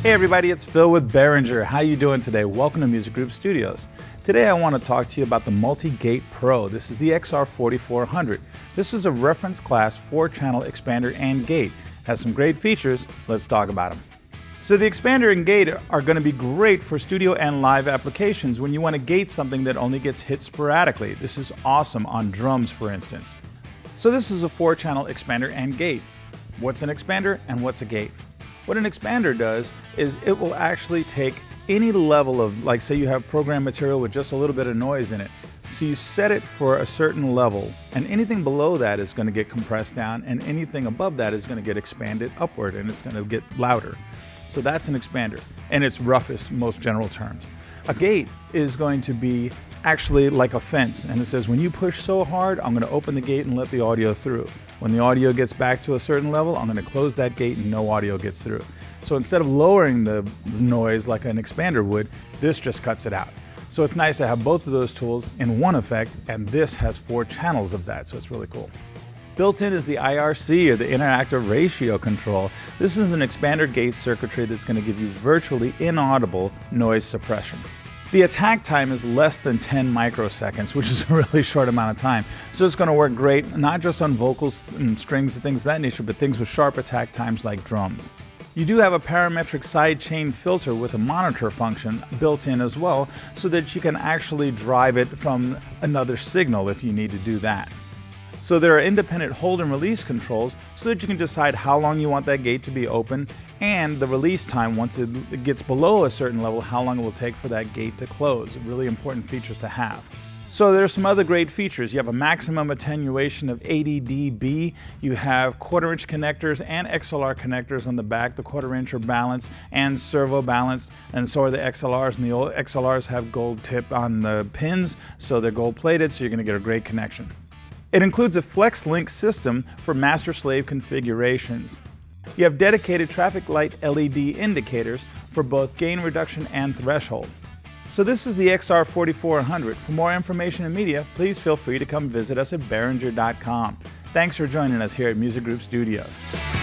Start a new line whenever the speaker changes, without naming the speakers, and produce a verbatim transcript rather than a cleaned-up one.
Hey everybody, it's Phil with Behringer. How you doing today? Welcome to Music Group Studios. Today I want to talk to you about the Multi-Gate Pro. This is the X R forty-four hundred. This is a reference class four channel expander and gate. Has some great features. Let's talk about them. So the expander and gate are going to be great for studio and live applications when you want to gate something that only gets hit sporadically. This is awesome on drums, for instance. So this is a four channel expander and gate. What's an expander and what's a gate? What an expander does is it will actually take any level of, like say you have program material with just a little bit of noise in it. So you set it for a certain level, and anything below that is going to get compressed down, and anything above that is going to get expanded upward, and it's going to get louder. So that's an expander in its roughest, most general terms. A gate is going to be actually like a fence, and it says when you push so hard, I'm going to open the gate and let the audio through. When the audio gets back to a certain level, I'm going to close that gate and no audio gets through. So instead of lowering the noise like an expander would, this just cuts it out. So it's nice to have both of those tools in one effect, and this has four channels of that, so it's really cool. Built in is the I R C, or the interactive ratio control. This is an expander gate circuitry that's going to give you virtually inaudible noise suppression. The attack time is less than ten microseconds, which is a really short amount of time. So it's going to work great, not just on vocals and strings and things of that nature, but things with sharp attack times like drums. You do have a parametric sidechain filter with a monitor function built in as well, so that you can actually drive it from another signal if you need to do that. So there are independent hold and release controls so that you can decide how long you want that gate to be open, and the release time once it gets below a certain level, how long it will take for that gate to close. Really important features to have. So there's some other great features. You have a maximum attenuation of eighty D B. You have quarter inch connectors and X L R connectors on the back. The quarter inch are balanced and servo balanced, and so are the X L Rs. And the old X L Rs have gold tip on the pins, so they're gold plated, so you're going to get a great connection. It includes a FlexLink system for master-slave configurations. You have dedicated traffic light L E D indicators for both gain reduction and threshold. So this is the X R forty-four hundred. For more information and media, please feel free to come visit us at Behringer dot com. Thanks for joining us here at Music Group Studios.